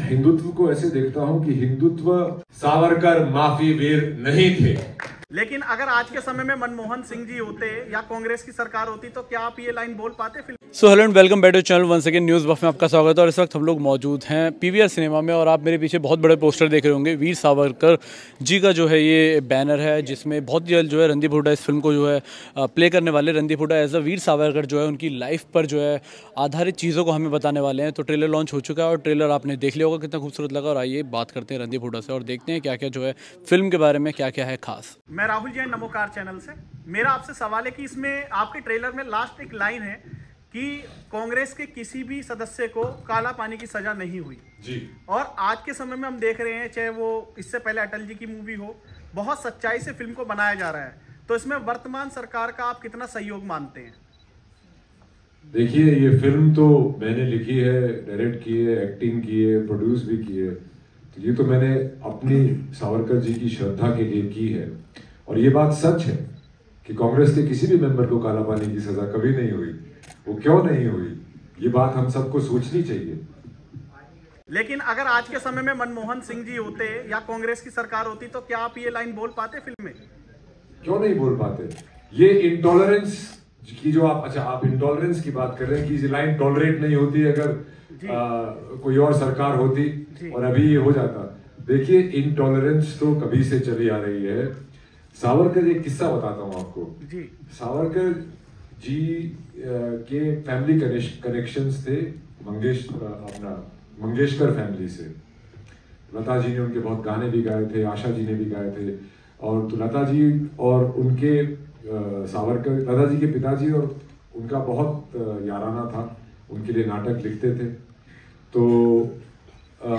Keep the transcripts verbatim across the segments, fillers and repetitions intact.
हिंदुत्व को ऐसे देखता हूं कि हिंदुत्व सावरकर माफी वीर नहीं थे। लेकिन अगर आज के समय में मनमोहन सिंह जी होते या कांग्रेस की सरकार होती तो क्या आप ये लाइन बोल पाते film? So hello and welcome back to channel once again news buff में आपका स्वागत है। और इस वक्त हम लोग मौजूद हैं पीवीआर सिनेमा में और आप मेरे पीछे बहुत बड़े पोस्टर देख रहे होंगे। वीर सावरकर जी का जो है ये बैनर है, जिसमें बहुत जल्द जो है रणदीप हुड्डा इस फिल्म को जो है प्ले करने वाले। रणदीप हुड्डा एज अ वीर सावरकर जो है उनकी लाइफ पर जो है आधारित चीज़ों को हमें बताने वाले हैं। तो ट्रेलर लॉन्च हो चुका है और ट्रेलर आपने देख लिया होगा कितना खूबसूरत लगा। और आइए बात करते हैं रणदीप हुड्डा से और देखते हैं क्या क्या जो है फिल्म के बारे में क्या क्या है खास। मैं राहुल जैन, नमोकार चैनल से। मेरा आपसे सवाल है कि इसमें आपके ट्रेलर में लास्ट एक लाइन है कि कांग्रेस के किसी भी सदस्य को काला पानी की सजा नहीं हुई जी। और आज के समय में हम देख रहे हैं, चाहे वो इससे पहले अटल जी की मूवी हो, बहुत सच्चाई से फिल्म को बनाया जा रहा है। तो इसमें वर्तमान सरकार का आप कितना सहयोग मानते हैं? देखिए, ये फिल्म तो मैंने लिखी है, डायरेक्ट की है, एक्टिंग की है, प्रोड्यूस भी की है। तो ये तो मैंने अपनी सावरकर जी की श्रद्धा के लिए की है। और ये बात सच है कि कांग्रेस के किसी भी मेंबर को काला पानी की सजा कभी नहीं हुई। वो क्यों नहीं हुई, ये बात हम सबको सोचनी चाहिए। लेकिन अगर आज के समय में मनमोहन सिंह जी होते या कांग्रेस की सरकार होती तो क्या आप ये लाइन बोल पाते फिल्म में? क्यों नहीं बोल पाते? ये इंटॉलरेंस की जो आप अच्छा आप इंटॉलरेंस की बात कर रहे हैं कि ये लाइन टॉलरेट नहीं होती अगर आ, कोई और सरकार होती और अभी ये हो जाता। देखिए, इंटॉलरेंस तो कभी से चली आ रही है। सावरकर, एक किस्सा बताता हूँ आपको जी। सावरकर जी के फैमिली कनेक्शंस थे मंगेश अपना मंगेशकर फैमिली से। लता जी ने उनके बहुत गाने भी गाए थे, आशा जी ने भी गाए थे। और तो लता जी और उनके सावरकर, लता जी के पिताजी और उनका बहुत याराना था, उनके लिए नाटक लिखते थे। तो आ,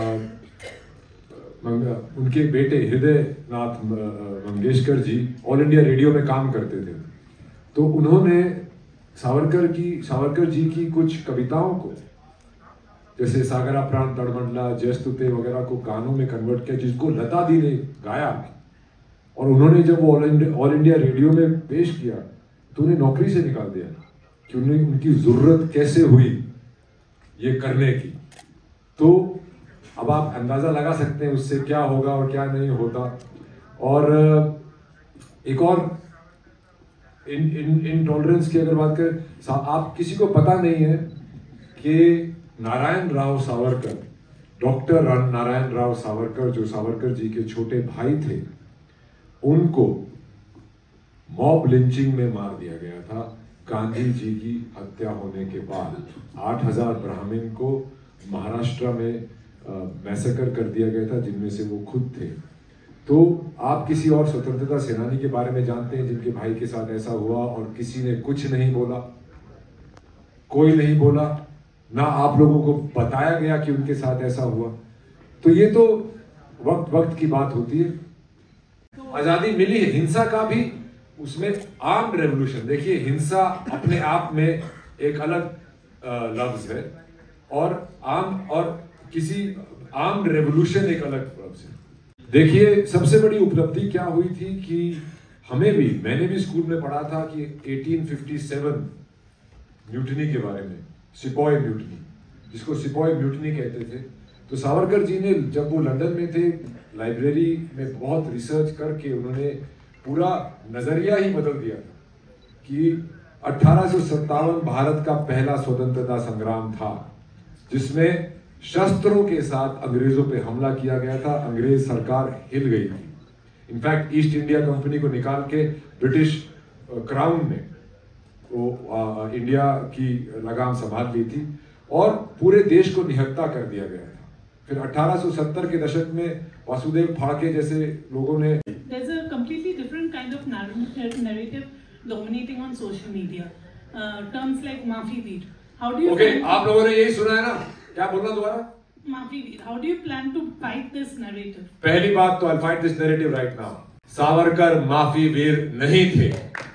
उनके बेटे Hriday Nath Mangeshkar ji all India radio में काम करते थे। तो उन्होंने सावरकर की सावरकर जी की कुछ कविताओं को, जैसे सागरा प्राण तड़मंडला, जयस्तुते वगैरह को गानों में कन्वर्ट किया, जिसको लता दी ने गाया। और उन्होंने जब वो all India all India radio में पेश किया तो उन्हें नौकरी से निकाल दिया कि उन्हें उनकी जरूरत कैसे हुई ये करने की। तो अब आप अंदाजा लगा सकते हैं उससे क्या होगा और क्या नहीं होता। और एक और इन इन इंटॉलरेंस की अगर बात करें, आप किसी को पता नहीं है कि नारायण राव सावरकर, डॉक्टर नारायण राव सावरकर, जो सावरकर जी के छोटे भाई थे, उनको मॉब लिंचिंग में मार दिया गया था गांधी जी की हत्या होने के बाद। आठ हजार ब्राह्मण को महाराष्ट्र में मैसेकर कर दिया गया था, जिनमें से वो खुद थे। तो आप किसी और स्वतंत्रता सेनानी के बारे में जानते हैं जिनके भाई के साथ ऐसा हुआ और किसी ने कुछ नहीं बोला? कोई नहीं बोला, ना आप लोगों को बताया गया कि उनके साथ ऐसा हुआ। तो ये तो वक्त वक्त की बात होती है। आजादी मिली है, हिंसा का भी उसमें आर्म्ड रेवोल्यूशन। देखिए, हिंसा अपने आप में एक अलग लफ्ज है और आर्म और किसी आर्म्ड रेवोल्यूशन एक अलग लफ्ज है। देखिए, सबसे बड़ी उपलब्धि क्या हुई थी कि हमें भी, मैंने भी स्कूल में पढ़ा था कि अठारह सौ सत्तावन म्यूटिनी के बारे में, सिपॉय म्यूटिनी, जिसको सिपॉय म्यूटिनी कहते थे। तो सावरकर जी ने, जब वो लंदन में थे, लाइब्रेरी में बहुत रिसर्च करके उन्होंने पूरा नजरिया ही बदल दिया था कि अठारह सौ सत्तावन भारत का पहला स्वतंत्रता संग्राम था जिसमें शस्त्रों के साथ अंग्रेजों पे हमला किया गया था। अंग्रेज सरकार हिल गई थी। इनफैक्ट ईस्ट इंडिया कंपनी को निकाल के ब्रिटिश क्राउन ने वो आ, इंडिया की लगाम संभाल ली थी और पूरे देश को निहत्था कर दिया गया था। फिर अठारह सौ सत्तर के दशक में वासुदेव फाड़के जैसे लोगों ने There's a completely different kind of narrative dominating on social media. Uh, terms like माफी वीर. How do you? Okay, आप लोगों ने यही सुना है ना? क्या बोलना दोबारा? माफी वीर. How do you plan to fight this narrative? पहली बात तो I'll fight this narrative right now. Savarkar माफी वीर नहीं थे।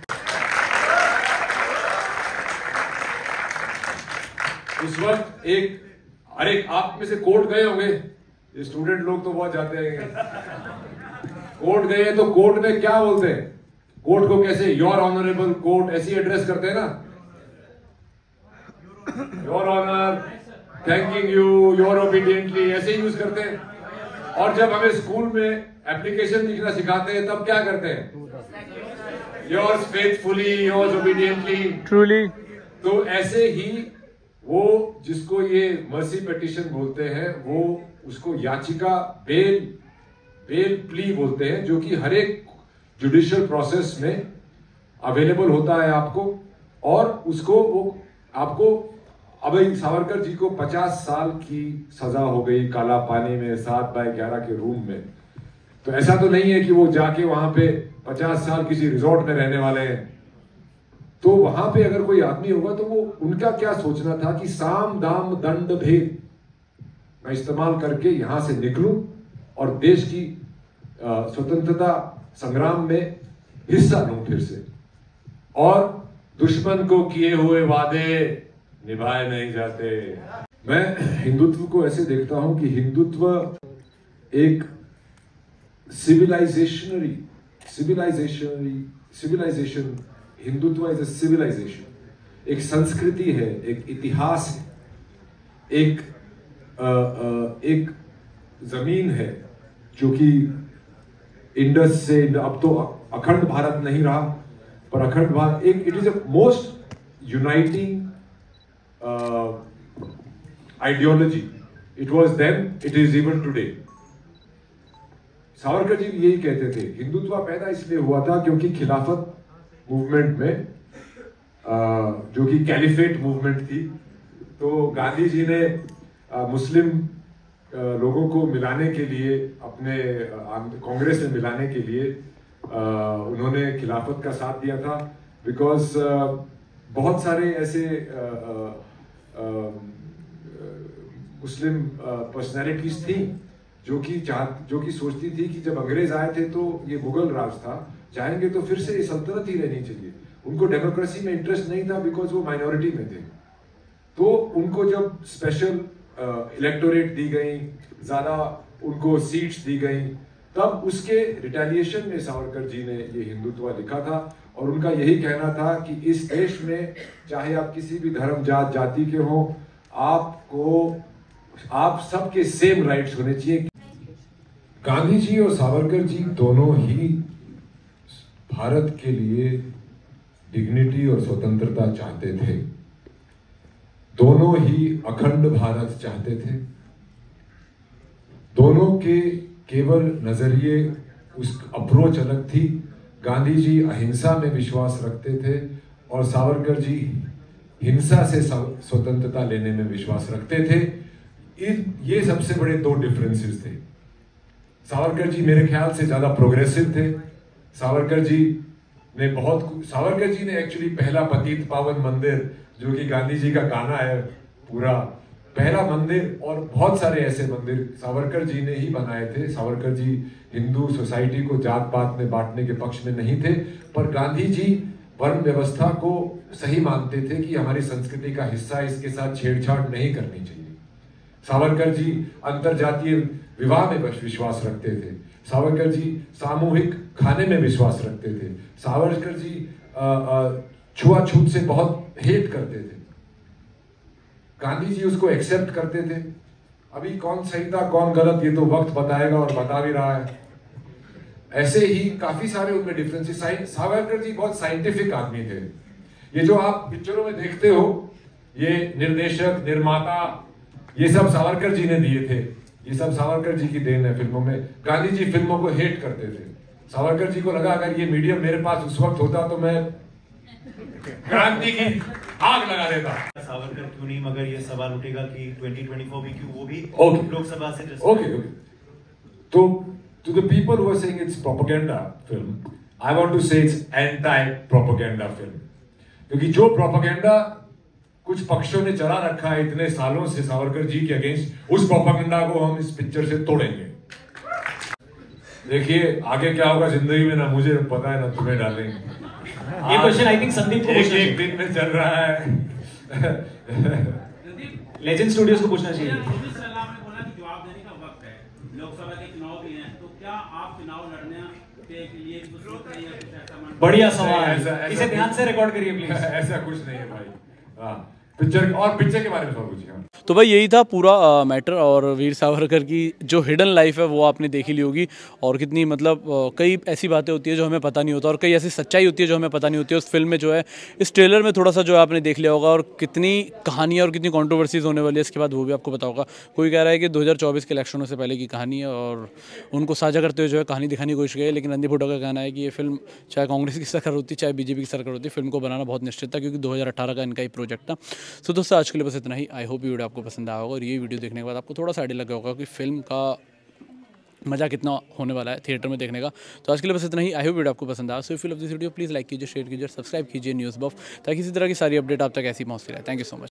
उस वक्त एक, अरे आप में से कोर्ट गए होंगे, ये स्टूडेंट लोग तो बहुत जाते हैं। कोर्ट गए तो कोर्ट में क्या बोलते हैं? कोर्ट को कैसे योर ऑनरेबल कोर्ट ऐसी एड्रेस करते हैं ना, your honour, thanking you, your obediently, ऐसे यूज करते हैं। और जब हमें स्कूल में एप्लीकेशन लिखना सिखाते हैं तब क्या करते हैं? Yours faithfully, yours obediently, truly. तो ऐसे ही वो जिसको ये मर्सी पिटीशन बोलते हैं, वो उसको याचिका बेल बेल प्ली बोलते हैं, जो कि हर एक जुडिशियल प्रोसेस में अवेलेबल होता है आपको। और उसको वो आपको, अब सावरकर जी को पचास साल की सजा हो गई काला पानी में सात बाय ग्यारह के रूम में। तो ऐसा तो नहीं है कि वो जाके वहां पे पचास साल किसी रिजॉर्ट में रहने वाले हैं। तो वहां पे अगर कोई आदमी होगा तो वो उनका क्या सोचना था कि साम दाम दंड भेद मैं इस्तेमाल करके यहां से निकलूं और देश की स्वतंत्रता संग्राम में हिस्सा लूं फिर से। और दुश्मन को किए हुए वादे निभाए नहीं जाते। मैं हिंदुत्व को ऐसे देखता हूं कि हिंदुत्व एक civilizationary civilizationary civilization Hindutva is a civilization, एक संस्कृति है, एक इतिहास है, एक आ, आ, एक जमीन है जो कि इंडस से, अब तो अखंड भारत नहीं रहा, पर अखंड भारत एक, it is a most uniting ideology. It was then, it is even today. Savarkar ji यही कहते थे, हिंदुत्व पैदा इसलिए हुआ था क्योंकि खिलाफत मूवमेंट में, uh, जो कि कैलिफेट मूवमेंट थी, तो गांधी जी ने uh, मुस्लिम uh, लोगों को मिलाने के लिए, अपने कांग्रेस uh, में मिलाने के लिए uh, उन्होंने खिलाफत का साथ दिया था। बिकॉज uh, बहुत सारे ऐसे uh, uh, मुस्लिम पर्सनैलिटीज थी जो कि चाह जो कि सोचती थी कि जब अंग्रेज आए थे तो ये मुगल राज था, चाहेंगे तो फिर से ये सल्तनत ही रहनी चाहिए। उनको डेमोक्रेसी में इंटरेस्ट नहीं था बिकॉज वो माइनॉरिटी में थे। तो उनको जब स्पेशल इलेक्टोरेट दी गई, ज्यादा उनको सीट्स दी गई, तब उसके रिटेलिएशन में सावरकर जी ने ये हिंदुत्व लिखा था। और उनका यही कहना था कि इस देश में चाहे आप किसी भी धर्म जात जाति के हो, आपको आप सबके सेम राइट्स होने चाहिए। गांधी जी और सावरकर जी दोनों ही भारत के लिए डिग्निटी और स्वतंत्रता चाहते थे। दोनों ही अखंड भारत चाहते थे। दोनों के केवल नजरिए, उस अप्रोच अलग थी। गांधी जी अहिंसा में विश्वास रखते थे और सावरकर जी हिंसा से स्वतंत्रता लेने में विश्वास रखते थे। ये सबसे बड़े दो डिफरेंसेस थे। सावरकर जी मेरे ख्याल से ज्यादा प्रोग्रेसिव थे। सावरकर जी ने बहुत सावरकर जी ने एक्चुअली पहला पतित पावन मंदिर, जो कि गांधी जी का गाना है पूरा, पहला मंदिर और बहुत सारे ऐसे मंदिर सावरकर जी ने ही बनाए थे। सावरकर जी हिंदू सोसाइटी को जात पात में बांटने के पक्ष में नहीं थे, पर गांधी जी वर्ण व्यवस्था को सही मानते थे कि हमारी संस्कृति का हिस्सा, इसके साथ छेड़छाड़ नहीं करनी चाहिए। सावरकर जी अंतरजातीय विवाह में विश्वास रखते थे। सावरकर जी सामूहिक खाने में विश्वास रखते थे। सावरकर जी छुआछूत से बहुत हेट करते थे। गांधी जी उसको एक्सेप्ट करते थे। अभी कौन सही था कौन गलत ये तो वक्त बताएगा और बता भी रहा है। ऐसे ही काफी सारे उनमें डिफरेंसेस। सावरकर जी बहुत साइंटिफिक आदमी थे। ये जो आप पिक्चरों में देखते हो, ये निर्देशक, निर्माता, ये सब सावरकर जी ने दिए थे। ये सब सावरकर जी की देन है फिल्मों में। गांधी जी फिल्मों को हेट करते थे। सावरकर जी को लगा अगर ये मीडियम मेरे पास उस वक्त होता तो मैं क्रांति की आग लगा देता। सावरकर क्यों नहीं, मगर ये सवाल उठेगा कि ट्वेंटी ट्वेंटी फोर भी क्यों, वो भी लोकसभा से। ओके ओके तो to the people who are saying it's propaganda film, I want to say it's anti-propaganda film, क्योंकि जो प्रोपेगेंडा कुछ पक्षों ने चला रखा है इतने सालों से सावरकर जी के अगेंस्ट, उस प्रोपेगेंडा को हम इस पिक्चर से तोड़ेंगे। देखिए आगे क्या होगा जिंदगी में, ना मुझे पता है ना तुम्हें डालेंगे। ये क्वेश्चन आई थिंक संदीप को एक, एक दिन में चल रहा है। लेजेंड स्टूडियोज को पूछना चाहिए। बढ़िया सवाल, इसे ध्यान से रिकॉर्ड करिए प्लीज। ऐसा कुछ नहीं है भाई। हाँ, पिक्चर और पिक्चर के बारे में सवाल पूछिए। तो भाई यही था पूरा मैटर, और वीर सावरकर की जो हिडन लाइफ है वो आपने देखी ली होगी, और कितनी मतलब आ, कई ऐसी बातें होती है जो हमें पता नहीं होता, और कई ऐसी सच्चाई होती है जो हमें पता नहीं होती है। उस फिल्म में जो है, इस ट्रेलर में थोड़ा सा जो है आपने देख लिया होगा, और कितनी कहानियाँ और कितनी कॉन्ट्रोवर्सीज होने वाली है इसके बाद वो भी आपको पता होगा। कोई कह रहा है कि दो हज़ार चौबीस के इलेक्शनों से पहले की कहानी है, और उनको साझा करते हुए जो है कहानी दिखाने की कोशिश की है। लेकिन रणदीप हुड्डा का कहना है कि ये फिल्म चाहे कांग्रेस की सरकार होती चाहे बीजेपी की सरकार होती, फिल्म को बनाना बहुत निश्चित था, क्योंकि दो हज़ार अठारह का इनका ही प्रोजेक्ट था। सो दोस्तों आज के लिए बस इतना ही। आई होप वीडियो आपको पसंद आया होगा, और ये वीडियो देखने के बाद आपको थोड़ा सा आइडिया लगा होगा कि फिल्म का मज़ा कितना होने वाला है थिएटर में देखने का। तो आज के लिए बस इतना ही। आई होप वीडियो आपको पसंद आया। So if you love this video please like कीजिए, शेयर कीजिए, सब्सक्राइब कीजिए न्यूज़ बफ, ताकि इसी तरह की सारी अपडेट आप तक ऐसी पहुँचती रहे। Thank you so much.